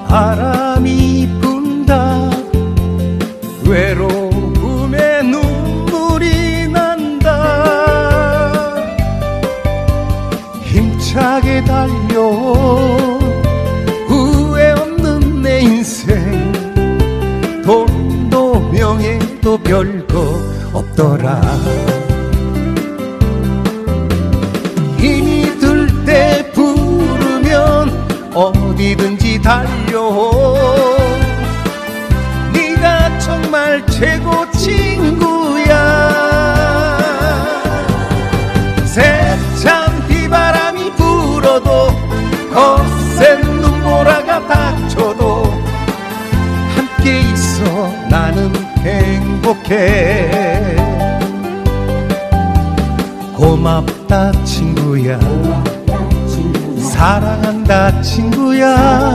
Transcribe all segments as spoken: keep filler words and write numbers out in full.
바람이 분다 외로움에 눈물이 난다. 힘차게 달려온 후회 없는 내 인생 돈도 명예도 별거 없더라. 힘이 들 때 부르면 어디든지 달려오. 네가 정말 최고 친구야. 세찬 비바람이 불어도 거센 눈보라가 닥쳐도 함께 있어 나는 행복해. 고맙다 친구야. 사랑한다 친구야.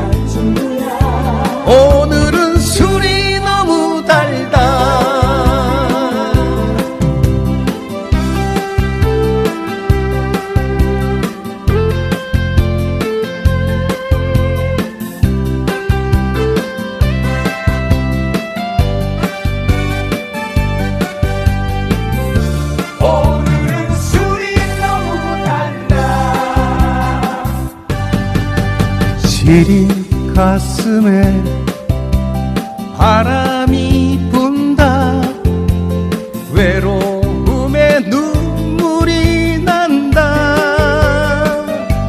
오늘은 술이 너무 달다. 시린 가슴에 바람이 분다 외로움에 눈물이 난다.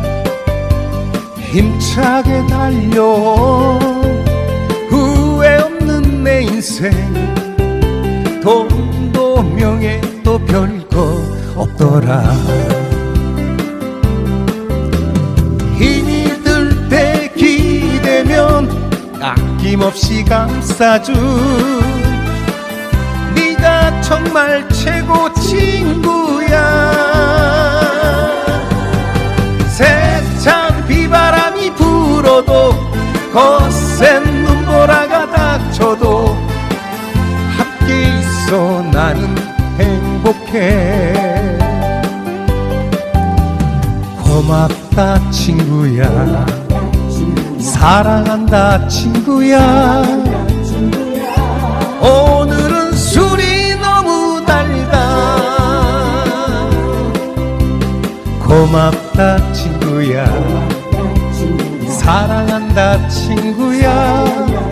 힘차게 달려온 후회 없는 내 인생 돈도 명예도 별거 없더라. 힘이 들 때 기대면 아낌없이 감싸준 네가 정말 최고 친구야. 세찬 비바람이 불어도 거센 눈보라가 닥쳐도 함께 있어 나는 행복해. 고맙다 친구야. 사랑한다 친구야. 오늘은 술이 너무 달다. 고맙다 친구야. 사랑한다 친구야.